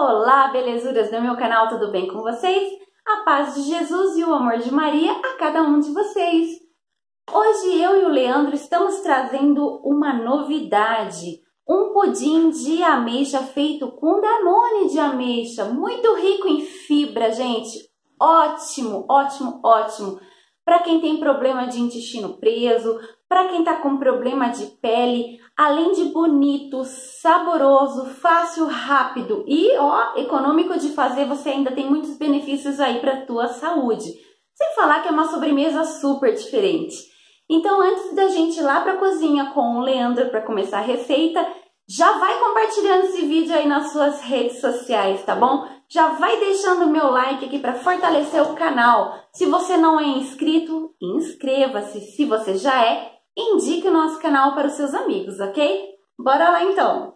Olá, belezuras do meu canal, tudo bem com vocês? A paz de Jesus e o amor de Maria a cada um de vocês. Hoje eu e o Leandro estamos trazendo uma novidade, um pudim de ameixa feito com Danone de ameixa, muito rico em fibra, gente. Ótimo, ótimo, ótimo. Para quem tem problema de intestino preso, para quem está com problema de pele, além de bonito, saboroso, fácil, rápido e econômico de fazer, você ainda tem muitos benefícios aí para a tua saúde. Sem falar que é uma sobremesa super diferente. Então, antes da gente ir lá para a cozinha com o Leandro para começar a receita, já vai compartilhando esse vídeo aí nas suas redes sociais, tá bom? Já vai deixando o meu like aqui para fortalecer o canal. Se você não é inscrito, inscreva-se. Se você já é, indique o nosso canal para os seus amigos, ok? Bora lá então!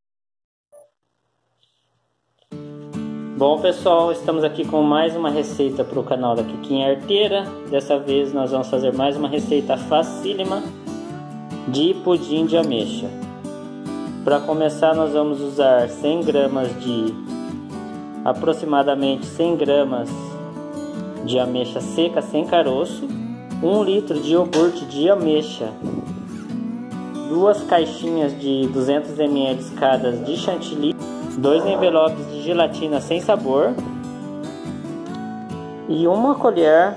Bom pessoal, estamos aqui com mais uma receita para o canal da Kikinha Arteira. Dessa vez nós vamos fazer mais uma receita facílima de pudim de ameixa. Para começar nós vamos usar 100 gramas de aproximadamente 100 gramas de ameixa seca sem caroço, 1 litro de iogurte de ameixa, 2 caixinhas de 200 ml cada de chantilly, 2 envelopes de gelatina sem sabor e uma colher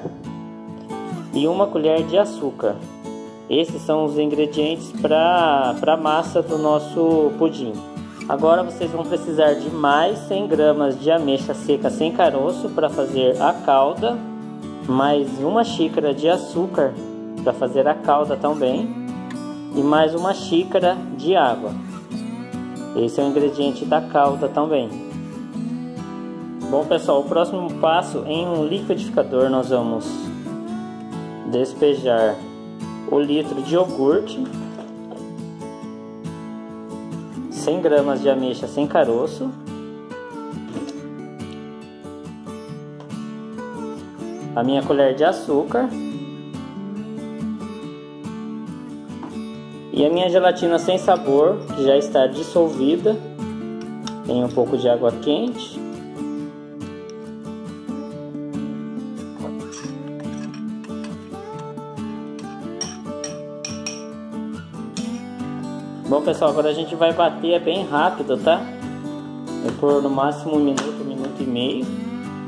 de açúcar. Esses são os ingredientes para a massa do nosso pudim. Agora vocês vão precisar de mais 100 gramas de ameixa seca sem caroço para fazer a calda, mais 1 xícara de açúcar para fazer a calda também e mais 1 xícara de água. Esse é o ingrediente da calda também. Bom pessoal, o próximo passo, em um liquidificador nós vamos despejar o litro de iogurte, 100 gramas de ameixa sem caroço, a minha colher de açúcar e a minha gelatina sem sabor, que já está dissolvida em um pouco de água quente. Bom pessoal, agora a gente vai bater bem rápido, tá? Por no máximo 1 minuto, 1 minuto e meio.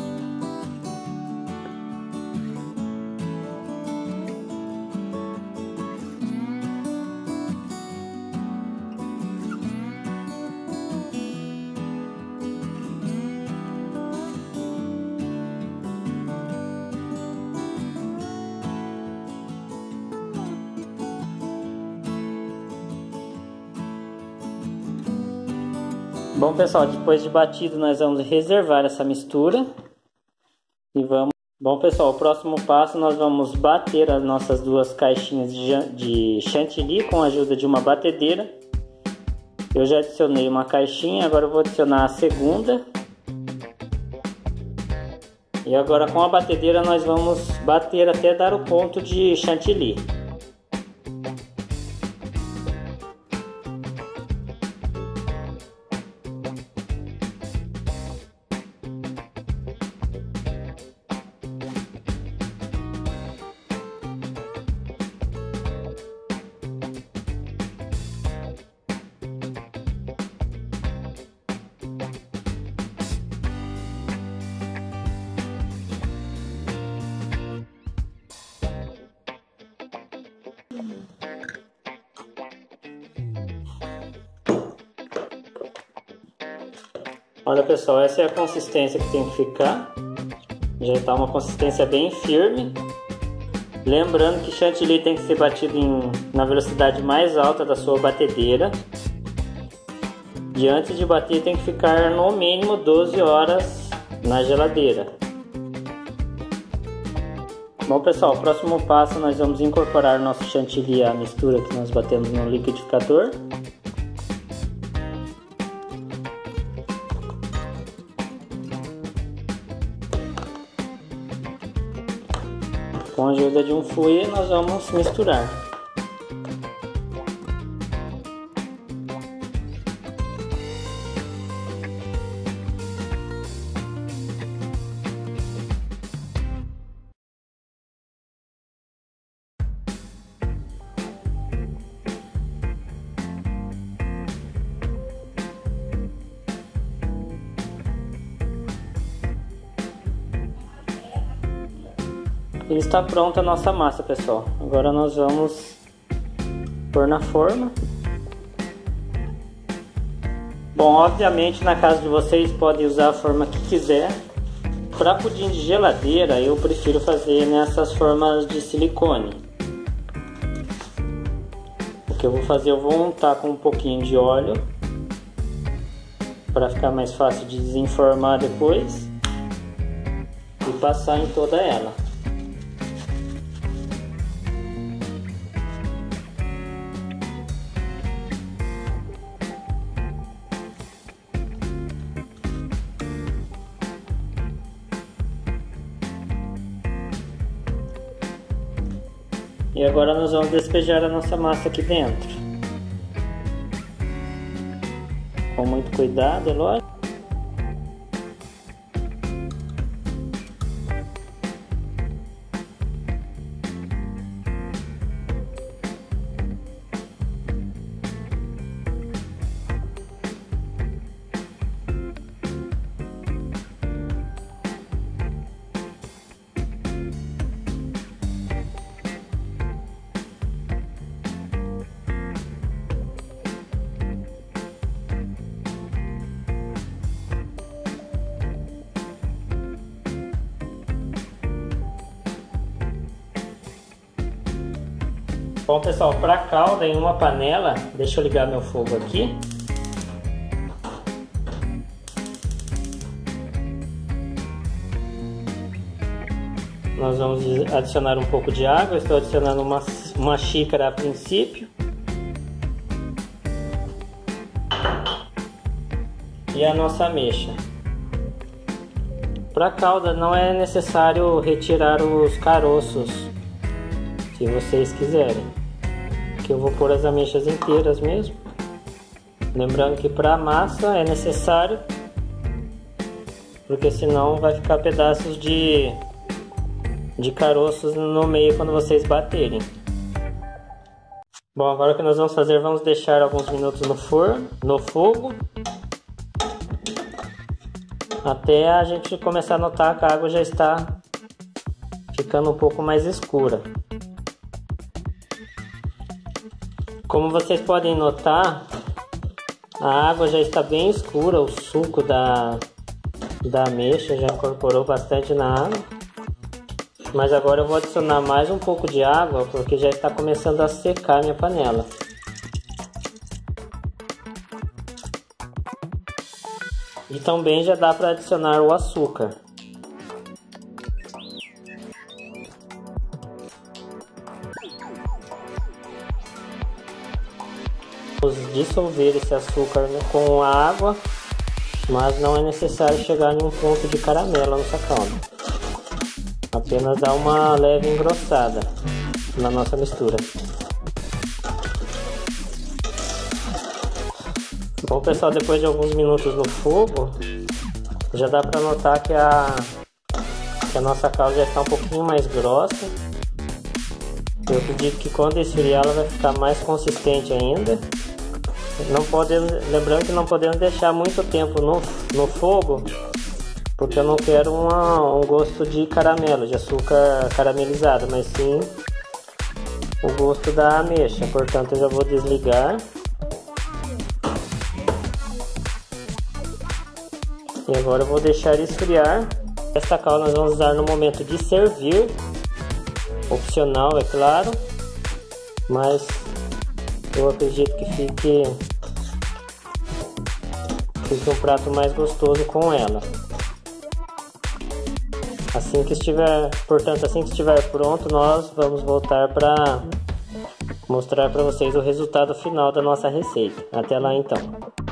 Bom pessoal, depois de batido nós vamos reservar essa mistura e vamos. Bom pessoal, o próximo passo nós vamos bater as nossas 2 caixinhas de chantilly com a ajuda de uma batedeira. Eu já adicionei uma caixinha, agora eu vou adicionar a segunda. E agora com a batedeira nós vamos bater até dar o ponto de chantilly. Olha pessoal, essa é a consistência que tem que ficar. Já está uma consistência bem firme. Lembrando que chantilly tem que ser batido na velocidade mais alta da sua batedeira. E antes de bater tem que ficar no mínimo 12 horas na geladeira. Bom pessoal, o próximo passo nós vamos incorporar nosso chantilly à mistura que nós batemos no liquidificador. Com a ajuda de um fouet nós vamos misturar. E está pronta a nossa massa, pessoal. Agora nós vamos pôr na forma. Bom, obviamente na casa de vocês podem usar a forma que quiser. Para pudim de geladeira eu prefiro fazer nessas formas de silicone. O que eu vou fazer, eu vou untar com um pouquinho de óleo para ficar mais fácil de desenformar depois e passar em toda ela. E agora nós vamos despejar a nossa massa aqui dentro. Com muito cuidado, é lógico. Bom, pessoal, para calda em uma panela, deixa eu ligar meu fogo aqui. Nós vamos adicionar um pouco de água. Estou adicionando uma xícara a princípio. E a nossa ameixa. Para calda não é necessário retirar os caroços, se vocês quiserem. Aqui eu vou pôr as ameixas inteiras mesmo. Lembrando que para a massa é necessário, porque senão vai ficar pedaços de caroços no meio quando vocês baterem. Bom, agora o que nós vamos fazer, vamos deixar alguns minutos no fogo, até a gente começar a notar que a água já está ficando um pouco mais escura. Como vocês podem notar, a água já está bem escura, o suco da ameixa já incorporou bastante na água. Mas agora eu vou adicionar mais um pouco de água, porque já está começando a secar minha panela. E também já dá para adicionar o açúcar. Vamos dissolver esse açúcar com a água, mas não é necessário chegar em um ponto de caramelo nessa calda. Apenas dar uma leve engrossada na nossa mistura. Bom, pessoal, depois de alguns minutos no fogo, já dá para notar que a nossa calda já está um pouquinho mais grossa. Eu acredito que quando esfriar ela vai ficar mais consistente ainda. Lembrando que não podemos deixar muito tempo no fogo, porque eu não quero um gosto de caramelo, de açúcar caramelizado, mas sim o gosto da ameixa. Portanto, eu já vou desligar. E agora eu vou deixar esfriar. Esta calda nós vamos usar no momento de servir, opcional, é claro, mas eu acredito que fique um prato mais gostoso com ela. Assim que estiver pronto, nós vamos voltar para mostrar para vocês o resultado final da nossa receita. Até lá então.